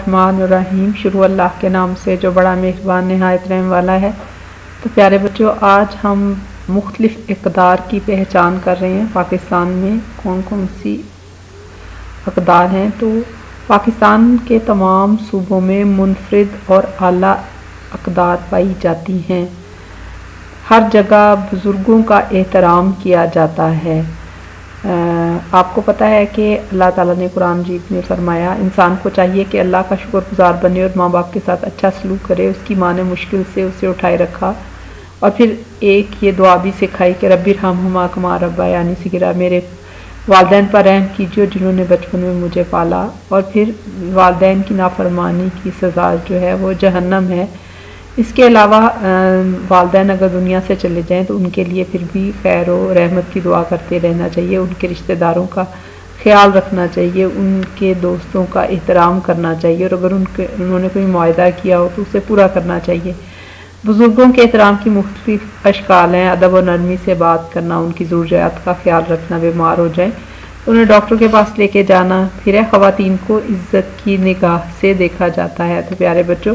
الرحمن الرحیم، شروع اللہ کے نام سے جو بڑا مہربان نہایت رحم والا ہے۔ تو پیارے بچوں، آج ہم مختلف اقدار کی پہچان کر رہے ہیں۔ پاکستان میں کون کون سی اقدار ہیں؟ تو پاکستان کے تمام صوبوں میں منفرد اور اعلیٰ اقدار پائی جاتی ہیں۔ ہر جگہ بزرگوں کا احترام کیا جاتا ہے۔ آپ کو پتہ ہے کہ اللہ تعالیٰ نے قرآن مجید میں فرمایا انسان کو چاہیے کہ اللہ کا شکر گزار بنے اور ماں باپ کے ساتھ اچھا سلوک کرے۔ اس کی ماں نے مشکل سے اسے اٹھائے رکھا اور پھر ایک یہ دعا بھی سکھائی کہ رب ارحمہما کما ربیانی صغیرا، میرے والدین پر رحم کیجیے جنہوں نے بچپن میں مجھے پالا۔ اور پھر والدین کی نافرمانی کی سزا جو ہے وہ جہنم ہے۔ اس کے علاوہ والدین اگر دنیا سے چلے جائیں تو ان کے لیے پھر بھی خیر و رحمت کی دعا کرتے رہنا چاہیے، ان کے رشتہ داروں کا خیال رکھنا چاہیے، ان کے دوستوں کا احترام کرنا چاہیے، اور اگر انہوں نے کوئی معاہدہ کیا ہو تو اسے پورا کرنا چاہیے۔ بزرگوں کے احترام کی مختلف اشکال ہیں۔ ادب و نرمی سے بات کرنا، ان کی ضروریات کا خیال رکھنا، بیمار ہو جائیں انہیں ڈاکٹر کے پاس لے کے جانا۔ پھر ہے خواتین کو عزت کی نگاہ سے دیکھا جاتا ہے۔ تو پیارے بچوں،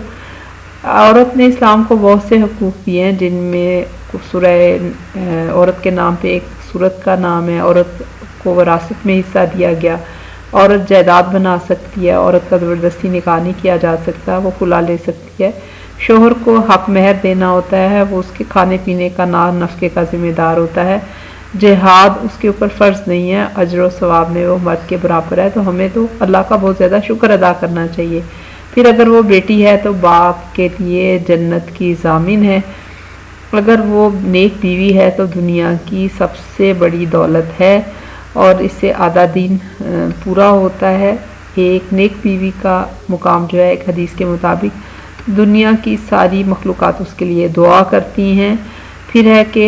عورت نے اسلام کو بہت سے حقوق دیے ہیں، جن میں سورہ عورت کے نام پہ ایک سورت کا نام ہے۔ عورت کو وراثت میں حصہ دیا گیا، عورت جائیداد بنا سکتی ہے، عورت کا زبردستی نکاح نہیں کیا جا سکتا، وہ کھلا لے سکتی ہے۔ شوہر کو حق مہر دینا ہوتا ہے، وہ اس کے کھانے پینے کا نان نفقے کا ذمہ دار ہوتا ہے۔ جہاد اس کے اوپر فرض نہیں ہے، اجر و ثواب میں وہ مرد کے برابر ہے۔ تو ہمیں تو اللہ کا بہت زیادہ شکر ادا کرنا چاہیے۔ پھر اگر وہ بیٹی ہے تو باپ کے لیے جنت کی ضامن ہے۔ اگر وہ نیک بیوی ہے تو دنیا کی سب سے بڑی دولت ہے، اور اس سے آدھا دین پورا ہوتا ہے۔ ایک نیک بیوی کا مقام جو ہے ایک حدیث کے مطابق دنیا کی ساری مخلوقات اس کے لیے دعا کرتی ہیں۔ پھر ہے کہ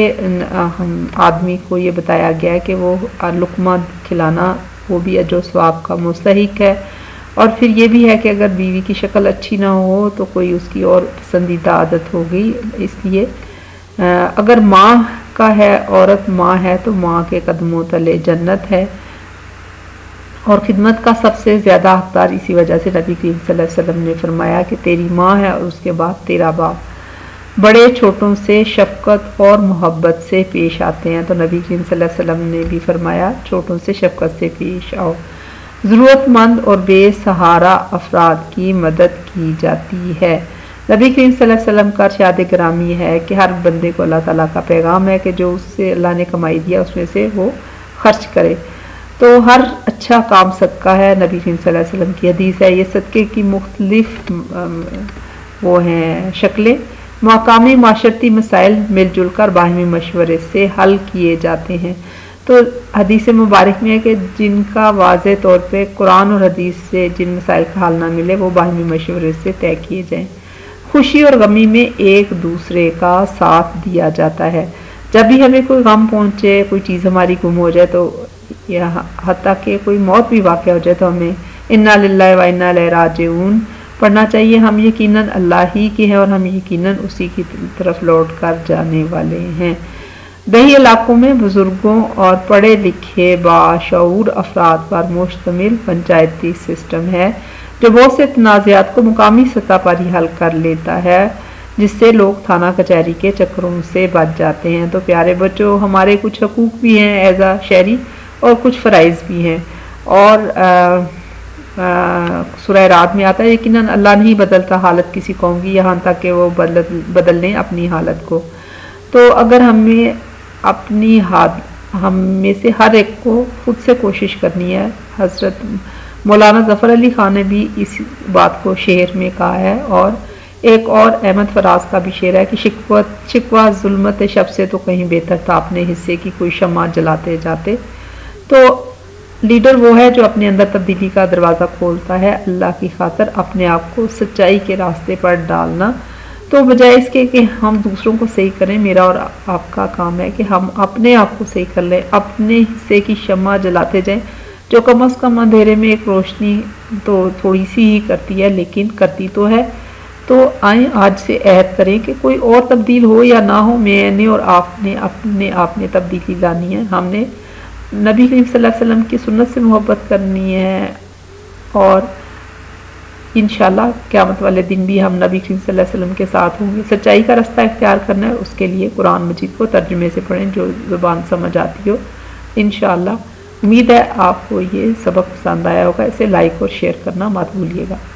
آدمی کو یہ بتایا گیا ہے کہ وہ لقمہ کھلانا وہ بھی اجر و ثواب کا مستحق ہے۔ اور پھر یہ بھی ہے کہ اگر بیوی کی شکل اچھی نہ ہو تو کوئی اس کی اور پسندیدہ عادت ہو گئی۔ اس لیے اگر ماں کا ہے، عورت ماں ہے تو ماں کے قدموں تلے جنت ہے۔ اور خدمت کا سب سے زیادہ حقدار اسی وجہ سے نبی کریم صلی اللہ علیہ وسلم نے فرمایا کہ تیری ماں ہے اور اس کے بعد تیرا باپ۔ بڑے چھوٹوں سے شفقت اور محبت سے پیش آتے ہیں۔ تو نبی کریم صلی اللہ علیہ وسلم نے بھی فرمایا چھوٹوں سے شفقت سے پیش آؤ۔ ضرورت مند اور بے سہارا افراد کی مدد کی جاتی ہے۔ نبی کریم صلی اللہ علیہ وسلم کا ارشاد گرامی ہے کہ ہر بندے کو اللہ تعالیٰ کا پیغام ہے کہ جو اس سے اللہ نے کمائی دیا اس میں سے وہ خرچ کرے۔ تو ہر اچھا کام صدقہ ہے، نبی کریم صلی اللہ علیہ وسلم کی حدیث ہے۔ یہ صدقے کی مختلف وہ ہیں شکلیں۔ مقامی معاشرتی مسائل مل جل کر باہمی مشورے سے حل کیے جاتے ہیں۔ تو حدیث مبارک میں ہے کہ جن کا واضح طور پہ قرآن اور حدیث سے جن مسائل کا حل نہ ملے وہ باہمی مشورے سے طے کیے جائیں۔ خوشی اور غمی میں ایک دوسرے کا ساتھ دیا جاتا ہے۔ جب بھی ہمیں کوئی غم پہنچے، کوئی چیز ہماری گم ہو جائے، تو حتیٰ کہ کوئی موت بھی واقع ہو جائے تو ہمیں انا للہ و انا الیہ راجعون پڑھنا چاہیے۔ ہم یقیناً اللہ ہی کے ہیں اور ہم یقیناً اسی کی طرف لوٹ کر جانے والے ہیں۔ دیہی علاقوں میں بزرگوں اور پڑھے لکھے باشعور افراد پر مشتمل پنچایتی سسٹم ہے جو بہت سے تنازعات کو مقامی سطح پر ہی حل کر لیتا ہے، جس سے لوگ تھانہ کچہری کے چکروں سے بچ جاتے ہیں۔ تو پیارے بچوں، ہمارے کچھ حقوق بھی ہیں ایز اے شہری اور کچھ فرائض بھی ہیں، اور سورہ رات میں آتا ہے یقیناً اللہ نہیں بدلتا حالت کسی قوم کی یہاں تک کہ وہ بدل لیں اپنی حالت کو۔ تو اگر ہم میں سے ہر ایک کو خود سے کوشش کرنی ہے۔ حضرت مولانا ظفر علی خان نے بھی اس بات کو شعر میں کہا ہے، اور ایک اور احمد فراز کا بھی شعر ہے کہ شکوہ ظلمت شب سے تو کہیں بہتر تھا اپنے حصے کی کوئی شمع جلاتے جاتے۔ تو لیڈر وہ ہے جو اپنے اندر تبدیلی کا دروازہ کھولتا ہے، اللہ کی خاطر اپنے آپ کو سچائی کے راستے پر ڈالنا۔ تو بجائے اس کے کہ ہم دوسروں کو صحیح کریں، میرا اور آپ کا کام ہے کہ ہم اپنے آپ کو صحیح کر لیں، اپنے حصے کی شمع جلاتے جائیں، جو کم از کم اندھیرے میں ایک روشنی تو تھوڑی سی ہی کرتی ہے لیکن کرتی تو ہے۔ تو آئیں آج سے عہد کریں کہ کوئی اور تبدیل ہو یا نہ ہو، میں نے اور آپ نے اپنے آپ میں تبدیلی لانی ہے۔ ہم نے نبی کریم صلی اللہ علیہ وسلم کی سنت سے محبت کرنی ہے، اور انشاءاللہ قیامت والے دن بھی ہم نبی کریم صلی اللہ علیہ وسلم کے ساتھ ہوں گے۔ سچائی کا رستہ اختیار کرنا ہے، اس کے لیے قرآن مجید کو ترجمے سے پڑھیں جو زبان سمجھ آتی ہو انشاءاللہ۔ امید ہے آپ کو یہ سبق پسند آیا ہوگا، اسے لائک اور شیئر کرنا مت بھولیے گا۔